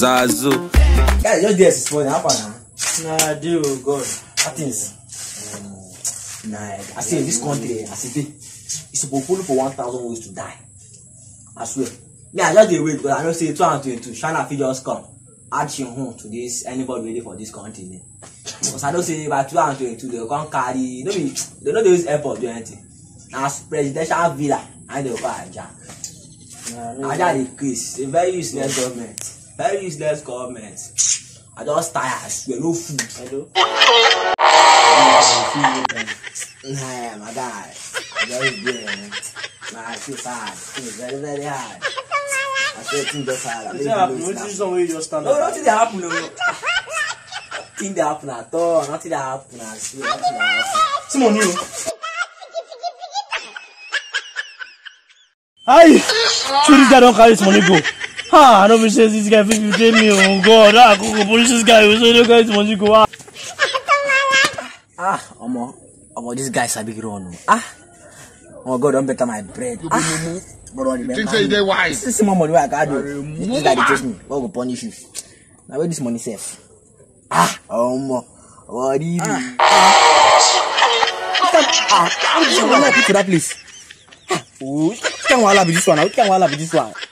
Zazu. Yeah, just this is funny. How far now? Nah, deal, God. That is. Nah, I say in this country, I say it's supposed to for 1,000 ways to die. I swear. Me, I just dey wait because I know say 2022, China fit just come. Add home to this, anybody ready for this country. Because I don't say by 2022, they can't carry, they know they use airport do anything. As presidential villa, and they will call Aja. Aja dey craze, a very useless government. Very useless government. I just tired, I swear, no food. Nah, my guy. I just there. Nah, I feel sad. It's very, very hard. I feel things just hard. Nothing that happen. Nothing that happen at all. Nothing that happen. I swear, nothing that happen. Simon, you. Aye. So this guy don't carry this money go. I don't be saying this guy fit betray me. Oh God, I go police this guy. So don't carry this money go. Omo, this guy is a big run. Oh God, don't better my bread. But on the think they wise. This is more money I got do. This guy chase me. What will punish you? Now where this money safe? Omo, what do you do? How did you want to put to that place? Which can wala be this one? Which can wala be this one?